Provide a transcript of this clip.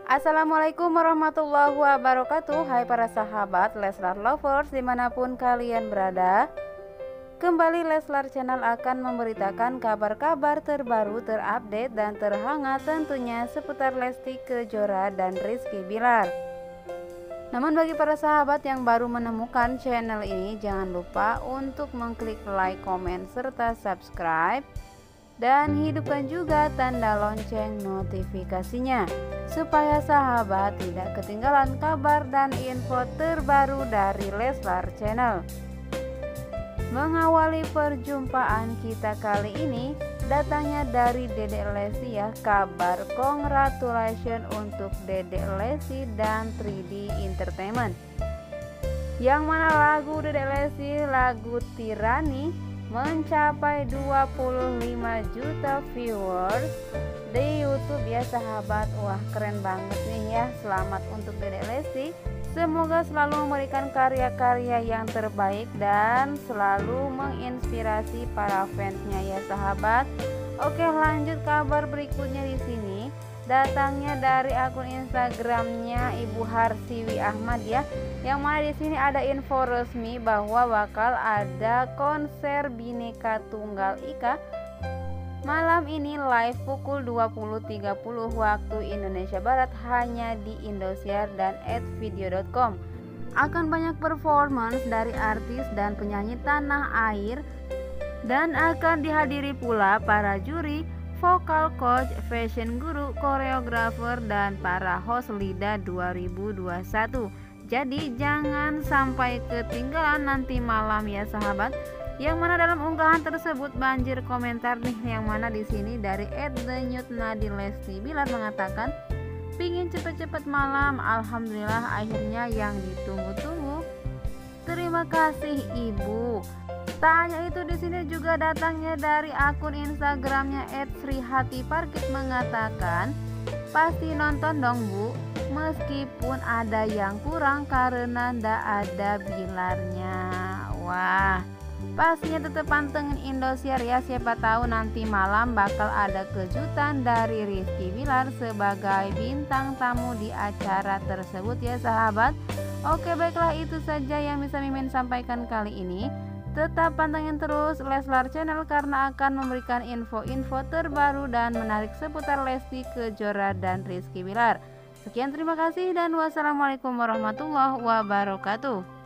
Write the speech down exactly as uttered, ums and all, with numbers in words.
Assalamualaikum warahmatullahi wabarakatuh. Hai para sahabat Leslar Lovers dimanapun kalian berada, kembali Leslar Channel akan memberitakan kabar-kabar terbaru, terupdate dan terhangat tentunya seputar Lesti Kejora dan Rizky Bilar. Namun bagi para sahabat yang baru menemukan channel ini, jangan lupa untuk mengklik like, komen, serta subscribe, dan hidupkan juga tanda lonceng notifikasinya supaya sahabat tidak ketinggalan kabar dan info terbaru dari Leslar Channel. Mengawali perjumpaan kita kali ini datangnya dari Dedek Lesti ya, kabar congratulations untuk Dedek Lesti dan tiga D Entertainment, yang mana lagu Dedek Lesti, lagu Tirani, mencapai dua puluh lima juta viewers di YouTube ya sahabat. Wah, keren banget nih ya. Selamat untuk Dedek Lesti. Semoga selalu memberikan karya-karya yang terbaik dan selalu menginspirasi para fansnya ya sahabat. Oke, lanjut kabar berikutnya di sini. Datangnya dari akun Instagramnya Ibu Harsiwi Ahmad ya, yang mana di sini ada info resmi bahwa bakal ada konser Bhinneka Tunggal Ika malam ini live pukul dua puluh tiga puluh waktu Indonesia Barat hanya di Indosiar dan at video dot com. Akan banyak performance dari artis dan penyanyi tanah air dan akan dihadiri pula para juri, vokal coach, fashion guru, koreografer, dan para host LIDA dua ribu dua puluh satu. Jadi jangan sampai ketinggalan nanti malam ya sahabat. Yang mana dalam unggahan tersebut banjir komentar nih, yang mana di sini dari et the nude Nadine Lesti Bilar mengatakan, pingin cepet-cepet malam, alhamdulillah akhirnya yang ditunggu-tunggu. Terima kasih ibu. Tak hanya itu, di sini juga datangnya dari akun Instagramnya et srihati parkit mengatakan, pasti nonton dong bu, meskipun ada yang kurang karena ndak ada Bilarnya. Wah, pastinya tetap pantengin Indosiar ya, siapa tahu nanti malam bakal ada kejutan dari Rizky Bilar sebagai bintang tamu di acara tersebut ya sahabat. Oke, baiklah itu saja yang bisa Mimin sampaikan kali ini. Tetap pantengin terus Leslar Channel karena akan memberikan info-info terbaru dan menarik seputar Lesti Kejora dan Rizky Bilar. Sekian, terima kasih dan wassalamualaikum warahmatullahi wabarakatuh.